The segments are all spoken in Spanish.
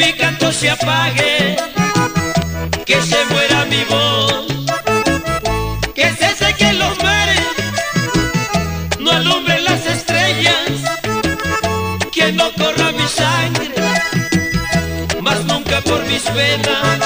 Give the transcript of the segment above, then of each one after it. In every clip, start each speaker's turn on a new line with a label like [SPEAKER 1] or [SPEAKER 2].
[SPEAKER 1] mi canto se apague, que se muera mi voz, que se sequen los mares, no alumbren las estrellas, que no corra mi sangre, mas nunca por mis venas.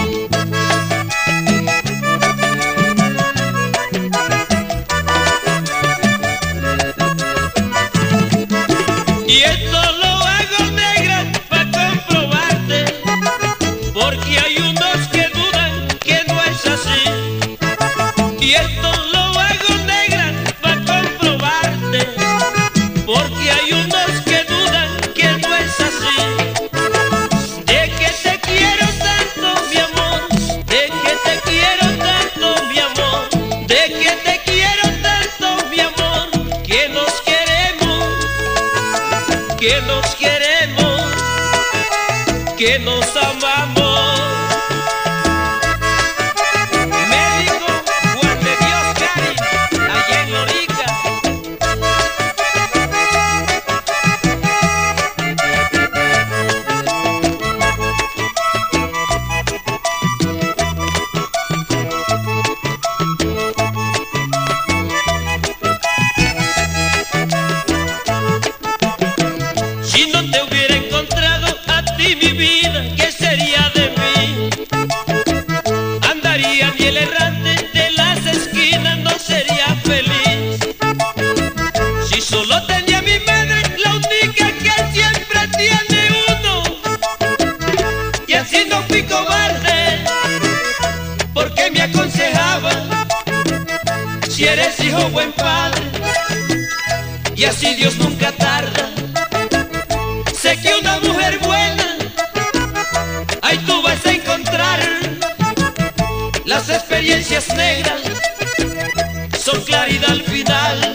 [SPEAKER 1] Y esto lo hago, negra, pa' comprobarte, porque hay unos que dudan que no es así. Y esto lo hago, negra, pa' comprobarte, porque hay unos que dudan que no es así. De que te quiero tanto, mi amor, de que te quiero tanto, mi amor, de que te quiero tanto, mi amor, que nos queremos, que nos queremos, que nos amamos. Médico Juan de Dios Cari, allá en Lorica. Si no te hubiera encontrado a ti, mi vida, ¿qué sería de mí? Andaría ni el errante de las esquinas, no sería feliz. Si solo tenía a mi madre, la única que siempre tiene uno, y así no fui cobarde, porque me aconsejaba: si eres hijo, buen padre, y así Dios nunca tarda. Sé que una mujer buena, ahí tú vas a encontrar. Las experiencias negras son claridad al final.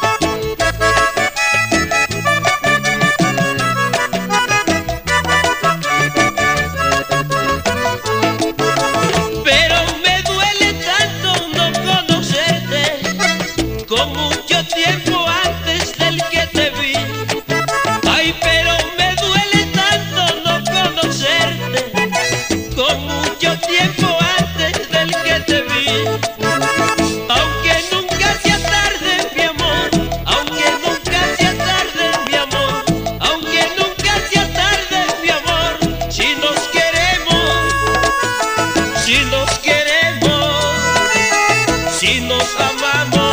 [SPEAKER 1] Pero me duele tanto no conocerte, con mucho tiempo antes del que te vi. Ay, pero me duele tanto no conocerte, con mucho tiempo antes del que te vi. Aunque nunca sea tarde, mi amor, aunque nunca sea tarde, mi amor, aunque nunca sea tarde, mi amor, si nos queremos, si nos queremos, si nos amamos.